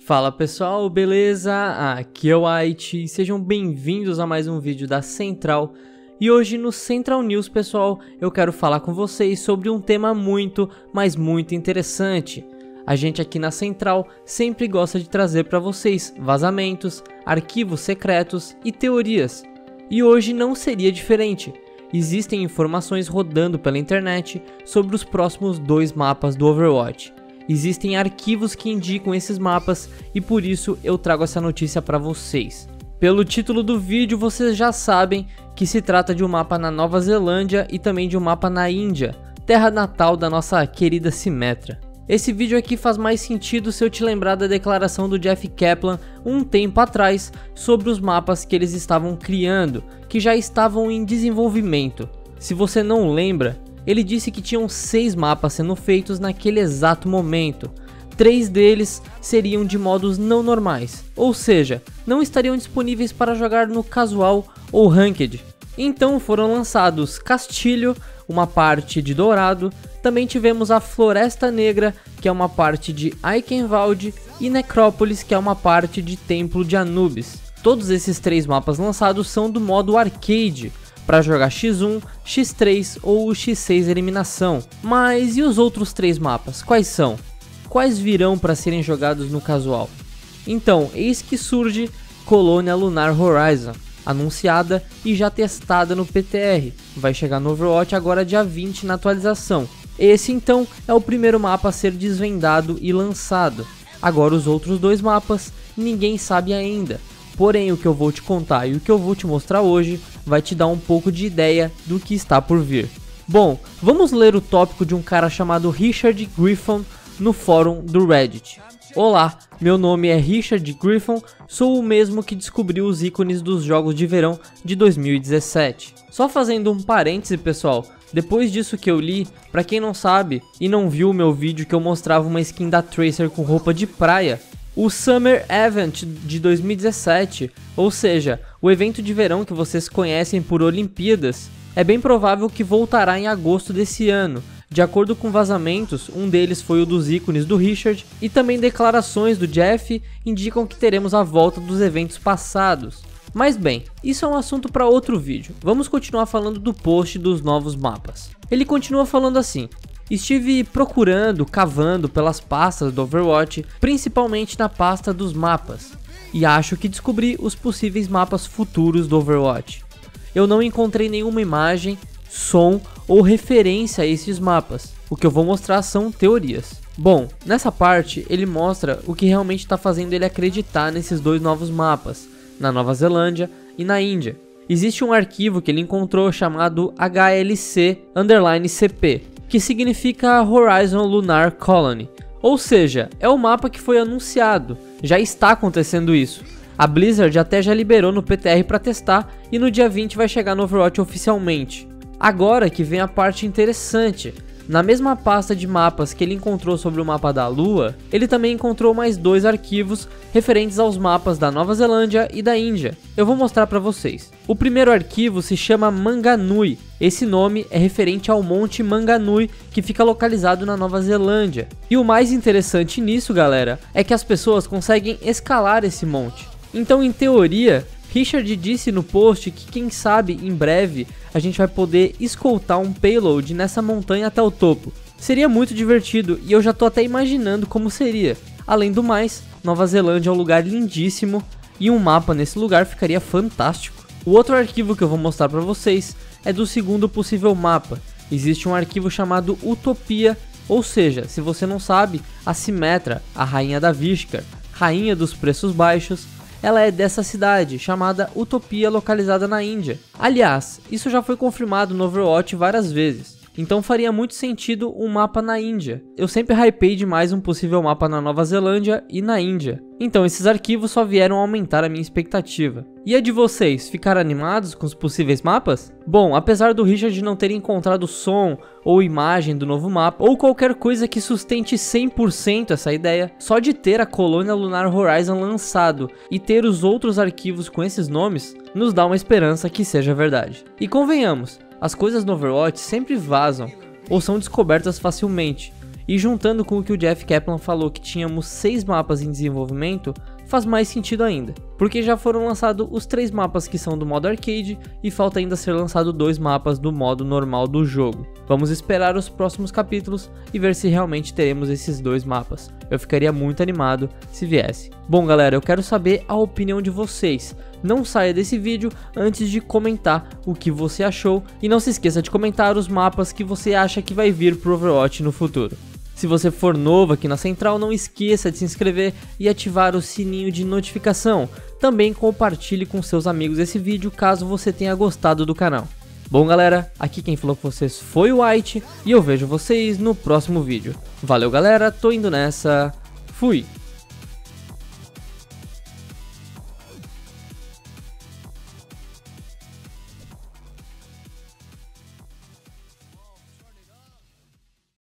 Fala pessoal, beleza? Aqui é o White e sejam bem-vindos a mais um vídeo da Central. E hoje no Central News, pessoal, eu quero falar com vocês sobre um tema muito, mas muito interessante. A gente aqui na Central sempre gosta de trazer para vocês vazamentos, arquivos secretos e teorias. E hoje não seria diferente. Existem informações rodando pela internet sobre os próximos 2 mapas do Overwatch. Existem arquivos que indicam esses mapas e por isso eu trago essa notícia para vocês. Pelo título do vídeo vocês já sabem que se trata de um mapa na Nova Zelândia e também de um mapa na Índia, terra natal da nossa querida Symmetra. Esse vídeo aqui faz mais sentido se eu te lembrar da declaração do Jeff Kaplan um tempo atrás sobre os mapas que eles estavam criando, que já estavam em desenvolvimento. Se você não lembra, ele disse que tinham 6 mapas sendo feitos naquele exato momento. 3 deles seriam de modos não normais, ou seja, não estariam disponíveis para jogar no casual ou ranked. Então foram lançados Castilho, uma parte de Dourado, também tivemos a Floresta Negra, que é uma parte de Eichenwald, e Necrópolis, que é uma parte de Templo de Anubis. Todos esses 3 mapas lançados são do modo arcade, para jogar X1, X3 ou X6 eliminação. Mas e os outros 3 mapas? Quais são? Quais virão para serem jogados no casual? Então, eis que surge Colônia Lunar Horizon, anunciada e já testada no PTR. Vai chegar no Overwatch agora dia 20 na atualização. Esse então é o primeiro mapa a ser desvendado e lançado. Agora os outros 2 mapas ninguém sabe ainda. Porém, o que eu vou te contar e o que eu vou te mostrar hoje vai te dar um pouco de ideia do que está por vir. Bom, vamos ler o tópico de um cara chamado Richard Griffin no fórum do Reddit. Olá, meu nome é Richard Griffin, sou o mesmo que descobriu os ícones dos jogos de verão de 2017. Só fazendo um parêntese, pessoal, depois disso que eu li, pra quem não sabe e não viu o meu vídeo que eu mostrava uma skin da Tracer com roupa de praia, o Summer Event de 2017, ou seja, o evento de verão que vocês conhecem por Olimpíadas, é bem provável que voltará em agosto desse ano. De acordo com vazamentos, um deles foi o dos ícones do Richard, e também declarações do Jeff indicam que teremos a volta dos eventos passados. Mas bem, isso é um assunto para outro vídeo, vamos continuar falando do post dos novos mapas. Ele continua falando assim: estive procurando, cavando pelas pastas do Overwatch, principalmente na pasta dos mapas, e acho que descobri os possíveis mapas futuros do Overwatch. Eu não encontrei nenhuma imagem, som ou referência a esses mapas, o que eu vou mostrar são teorias. Bom, nessa parte ele mostra o que realmente está fazendo ele acreditar nesses 2 novos mapas, na Nova Zelândia e na Índia. Existe um arquivo que ele encontrou chamado HLC_CP, que significa Horizon Lunar Colony, ou seja, é o mapa que foi anunciado, já está acontecendo isso. A Blizzard até já liberou no PTR para testar e no dia 20 vai chegar no Overwatch oficialmente. Agora que vem a parte interessante. Na mesma pasta de mapas que ele encontrou sobre o mapa da Lua, ele também encontrou mais 2 arquivos referentes aos mapas da Nova Zelândia e da Índia. Eu vou mostrar para vocês. O primeiro arquivo se chama Manganui. Esse nome é referente ao Monte Manganui, que fica localizado na Nova Zelândia. E o mais interessante nisso, galera, é que as pessoas conseguem escalar esse monte. Então, em teoria, Richard disse no post que quem sabe em breve a gente vai poder escoltar um payload nessa montanha até o topo. Seria muito divertido e eu já tô até imaginando como seria. Além do mais, Nova Zelândia é um lugar lindíssimo e um mapa nesse lugar ficaria fantástico. O outro arquivo que eu vou mostrar para vocês é do segundo possível mapa. Existe um arquivo chamado Utopia, ou seja, se você não sabe, a Symmetra, a rainha da Vishkar, rainha dos preços baixos, ela é dessa cidade, chamada Utopia, localizada na Índia. Aliás, isso já foi confirmado no Overwatch várias vezes, então faria muito sentido um mapa na Índia. Eu sempre hypei demais um possível mapa na Nova Zelândia e na Índia, então esses arquivos só vieram aumentar a minha expectativa. E a de vocês, ficaram animados com os possíveis mapas? Bom, apesar do Richard não ter encontrado som ou imagem do novo mapa, ou qualquer coisa que sustente 100% essa ideia, só de ter a Colônia Lunar Horizon lançado e ter os outros arquivos com esses nomes, nos dá uma esperança que seja verdade. E convenhamos, as coisas no Overwatch sempre vazam ou são descobertas facilmente, E juntando com o que o Jeff Kaplan falou que tínhamos 6 mapas em desenvolvimento, faz mais sentido ainda, porque já foram lançados os 3 mapas que são do modo arcade e falta ainda ser lançado 2 mapas do modo normal do jogo. Vamos esperar os próximos capítulos e ver se realmente teremos esses 2 mapas. Eu ficaria muito animado se viesse. Bom galera, eu quero saber a opinião de vocês. Não saia desse vídeo antes de comentar o que você achou e não se esqueça de comentar os mapas que você acha que vai vir pro Overwatch no futuro. Se você for novo aqui na Central, não esqueça de se inscrever e ativar o sininho de notificação. Também compartilhe com seus amigos esse vídeo caso você tenha gostado do canal. Bom galera, aqui quem falou com vocês foi o White e eu vejo vocês no próximo vídeo. Valeu galera, tô indo nessa, fui!